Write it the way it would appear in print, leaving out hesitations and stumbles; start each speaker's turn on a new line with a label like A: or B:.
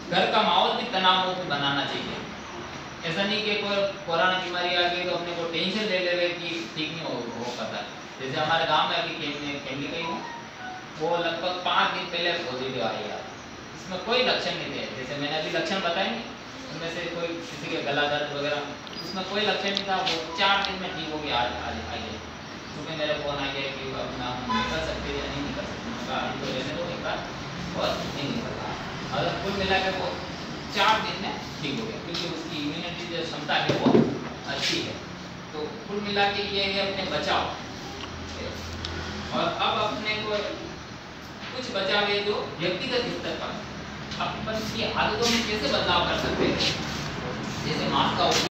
A: घर का माहौल भी तनाव मुक्त बनाना चाहिए। ऐसा नहीं कि कोई कोरोना बीमारी आ गई तो अपने को टेंशन ले ले रहे कि ठीक नहीं हो पाता। जैसे हमारे गांव में अभी फैमिली गई हूँ, वो लगभग 5 दिन पहले पॉजिटिव आई यार, इसमें कोई लक्षण नहीं थे। जैसे मैंने अभी लक्षण बताए नहीं, उनमें से कोई किसी के गला दर्द वगैरह, उसमें कोई लक्षण नहीं था। वो 4 दिन में ठीक हो गया। आज आइए सुबह मेरे फोन आ गया कि अपना हम निकल सकते या नहीं निकल सकते, अभी तो रहने दो एक बार, और नहीं निकल रहा। अगर कुल मिला के वो 4 दिन में ठीक हो गया, क्योंकि उसकी इम्यूनिटी जो क्षमता है वो अच्छी है। तो कुल मिला के ये है अपने बचाव। और अब अपने को कुछ बचाव है जो व्यक्तिगत स्तर पर अपन की आदतों में कैसे बदलाव कर सकते हैं। जैसे मास्क का